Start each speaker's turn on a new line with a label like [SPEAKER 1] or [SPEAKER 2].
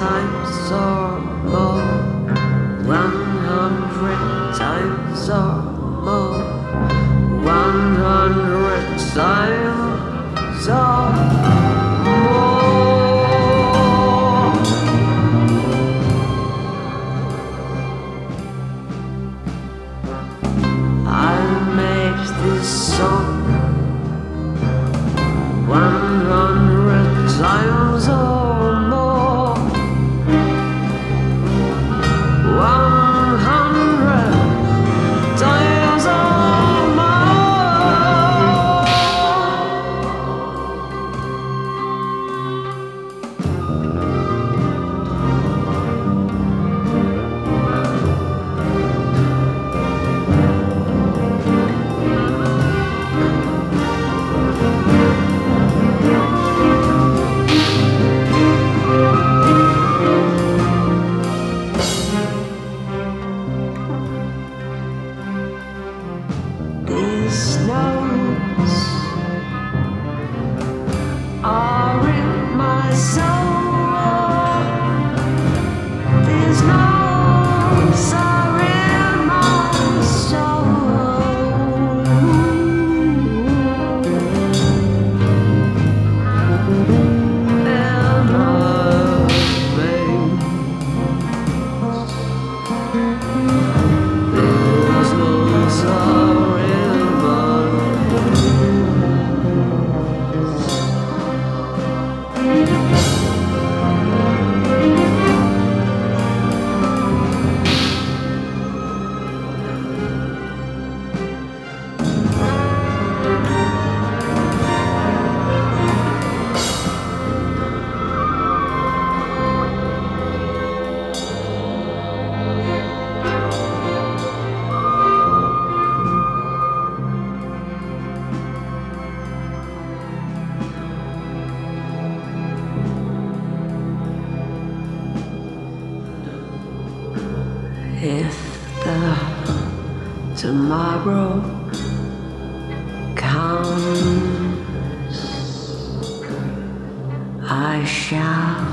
[SPEAKER 1] times or more, 100 times or more, 100 times or more. I made this song 100 times or more, 100 times or more. These notes are in my soul. These notes are in my soul. And my veins. These notes are in my If the tomorrow comes, I shall